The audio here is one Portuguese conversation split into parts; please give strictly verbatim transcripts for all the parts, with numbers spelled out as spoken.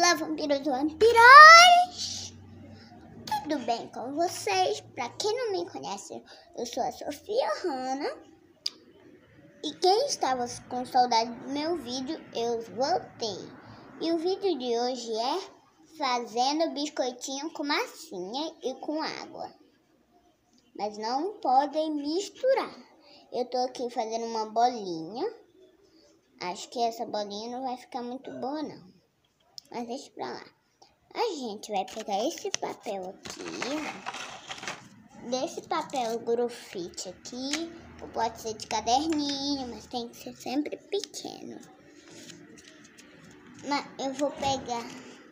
Olá, vampiros e vampiras! Tudo bem com vocês? Pra quem não me conhece, eu sou a Sofia Hanna. E quem estava com saudade do meu vídeo, eu voltei. E o vídeo de hoje é fazendo biscoitinho com massinha e com água. Mas não podem misturar. Eu tô aqui fazendo uma bolinha. Acho que essa bolinha não vai ficar muito boa, não. Mas deixa pra lá. A gente vai pegar esse papel aqui. Desse papel grafite aqui. Ou pode ser de caderninho, mas tem que ser sempre pequeno. Mas eu vou pegar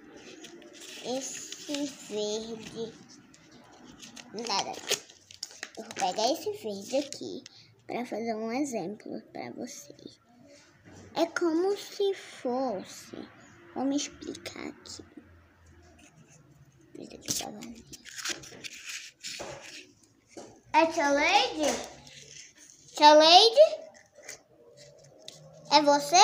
esse verde. Nada. Eu vou pegar esse verde aqui para fazer um exemplo para vocês. É como se fosse... Vamos explicar aqui. Esse aqui tá vazio. É tia Leide? Tia Leide? É você?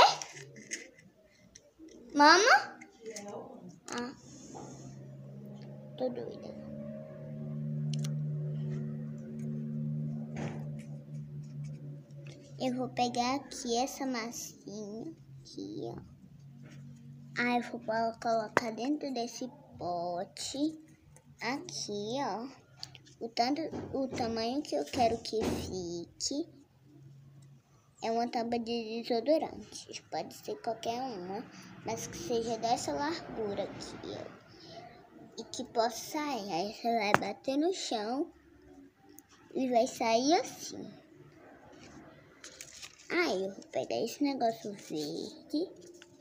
Mama? Ah. Tô doida. Eu vou pegar aqui essa massinha. Aqui, ó. Aí eu vou colocar dentro desse pote, aqui, ó, o, tanto, o tamanho que eu quero que fique. É uma tampa de desodorante, pode ser qualquer uma, mas que seja dessa largura aqui, ó, e que possa sair. Aí você vai bater no chão e vai sair assim. Aí eu vou pegar esse negócio verde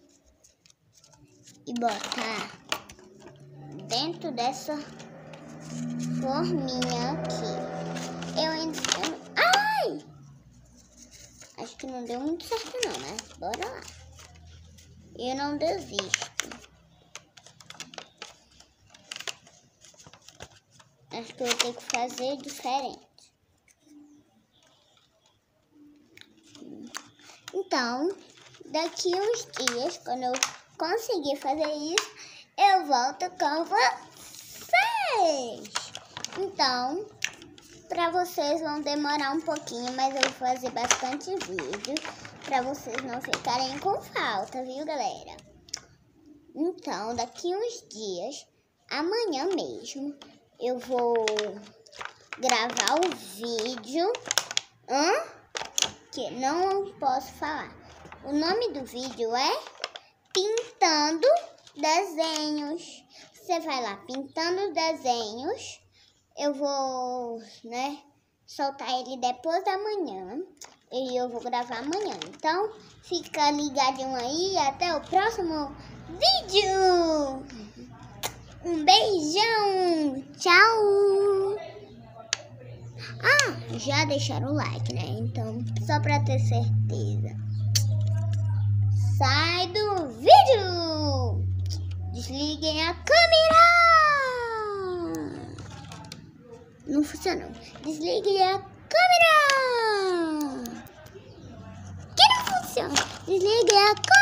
e botar dentro dessa forminha aqui. Eu ainda... Ai! Acho que não deu muito certo não, né? Bora lá. Eu não desisto. Acho que eu vou ter que fazer diferente. Então, daqui uns dias, quando eu conseguir fazer isso, eu volto com vocês. Então, para vocês vão demorar um pouquinho, mas eu vou fazer bastante vídeo para vocês não ficarem com falta, viu, galera? Então, daqui uns dias, amanhã mesmo, eu vou gravar o vídeo. Hã? Que não posso falar. O nome do vídeo é Pintando Desenhos. Você vai lá, pintando desenhos. Eu vou, né, soltar ele depois da manhã. E eu vou gravar amanhã. Então, fica ligadinho aí. Até o próximo vídeo. Um beijão. Tchau. Ah, já deixaram o like, né? Então, só pra ter certeza. Sai do vídeo! Desliguem a câmera! Não funcionou. Desliguem a câmera! Que não funciona. Desliguem a câmera!